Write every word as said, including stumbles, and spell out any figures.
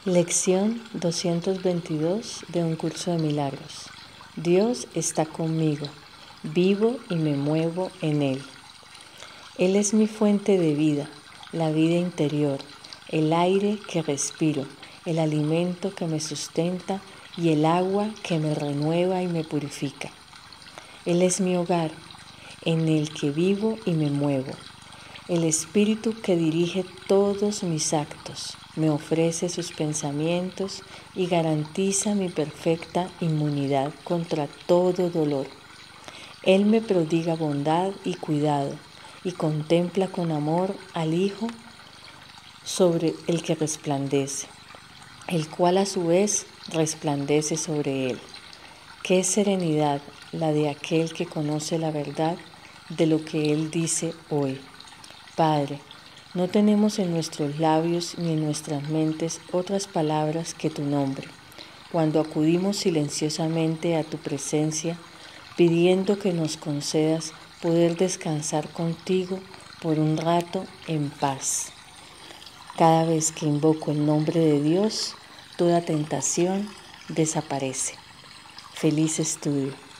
Lección doscientos veintidós de un curso de milagros. Dios está conmigo, vivo y me muevo en Él. Él es mi fuente de vida, la vida interior, el aire que respiro, el alimento que me sustenta y el agua que me renueva y me purifica. Él es mi hogar, en el que vivo y me muevo. El espíritu que dirige todos mis actos, me ofrece sus pensamientos y garantiza mi perfecta inmunidad contra todo dolor. Él me prodiga bondad y cuidado y contempla con amor al Hijo sobre el que resplandece, el cual a su vez resplandece sobre él. Qué serenidad la de aquel que conoce la verdad de lo que Él dice hoy. Padre, no tenemos en nuestros labios ni en nuestras mentes otras palabras que tu nombre, cuando acudimos silenciosamente a tu presencia, pidiendo que nos concedas poder descansar contigo por un rato en paz. Cada vez que invoco el nombre de Dios, toda tentación desaparece. Feliz estudio.